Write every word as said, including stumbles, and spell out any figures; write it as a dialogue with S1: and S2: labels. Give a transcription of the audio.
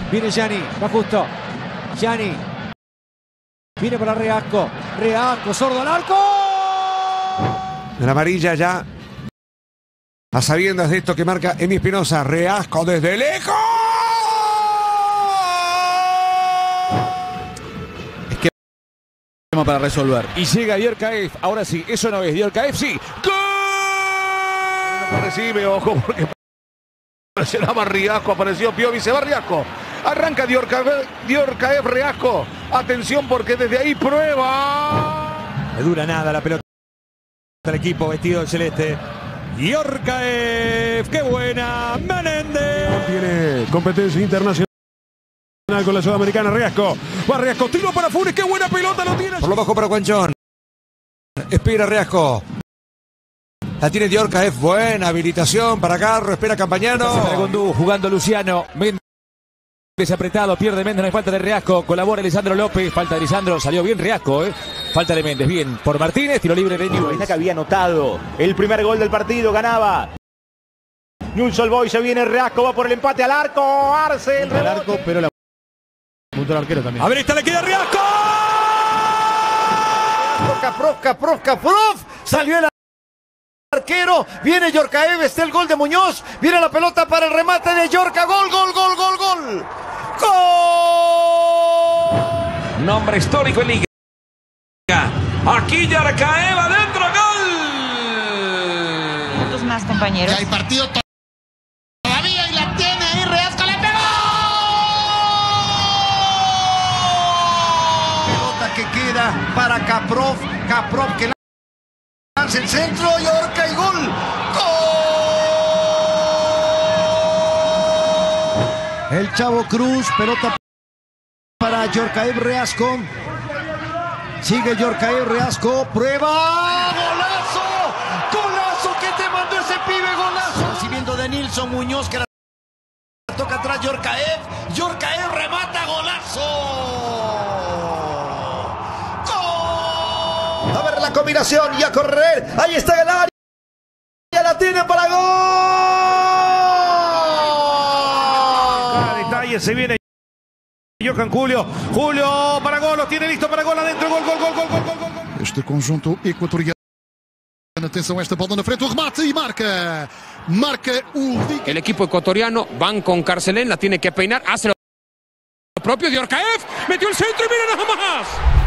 S1: Viene Gianni, va justo. Gianni. Viene para Reasco. Reasco, sordo al arco.
S2: La amarilla ya. A sabiendas de esto que marca Emi Espinosa. Reasco desde lejos.
S3: Es que para resolver. Y llega Djorkaeff. Ahora sí, eso no es Djorkaeff, sí. ¡Gol!
S4: No recibe, ojo, porque presionaba Reasco, apareció Piovi, se va Reasco. Arranca Djorkaeff, Reasco. Atención porque desde ahí prueba.
S1: No dura nada la pelota del equipo vestido de celeste. Djorkaeff, qué buena. Menéndez.
S4: Tiene competencia internacional con la sudamericana. Reasco. Va Reasco, tiro para Funes, qué buena pelota lo tiene.
S2: Por lo bajo para Guanchón. Espera Reasco. La tiene Djorkaeff, buena habilitación para Garro, espera Campañano.
S3: Jugando Luciano. Méndez apretado, pierde Méndez, no hay falta de Reasco. Colabora Lisandro López, falta de Lisandro, salió bien Reasco, eh. Falta de Méndez, bien por Martínez, tiro libre de Newell's.
S5: Que había anotado el primer gol del partido, ganaba Newell's Old Boys, se viene Reasco, va por el empate al arco, Arce, el
S3: al arco, pero la punto al arquero también. A ver, esta le queda Reasco.
S1: Caprof, Caprof, Caprof. Salió el arquero, viene Djorkaeff, está el gol de Muñoz, viene la pelota para el remate de Djorka, gol, gol, gol, gol, gol. ¡Gol!
S6: Nombre histórico en Liga. Aquí Djorkaeff adentro, gol.
S7: Minutos más, compañeros.
S8: Ya hay partido todavía y la tiene ahí Reasco, le pegó.
S1: Pelota que queda para Caprof, Caprof que lanza el centro, Djorka y gol. ¡Gol! El Chavo Cruz, pelota para Djorkaeff, Reasco. Sigue Djorkaeff, Reasco, prueba, golazo, golazo que te mandó ese pibe, golazo. Recibiendo de Nilson Muñoz que la toca atrás Djorkaeff, Djorkaeff remata, golazo. Gol. A ver la combinación y a correr, ahí está el área, ya la tiene para gol.
S4: Cada detalle se viene. Johan Julio, Julio para gol, lo tiene listo para gol adentro, gol, gol, gol, gol, gol, gol, gol.
S8: Este conjunto equatoriano. Atenção a esta bola na frente, o remate y marca. Marca o...
S9: El equipo ecuatoriano van con Carcelén, la tiene que peinar, hace lo propio Djorkaeff, metió el centro y mira nada más.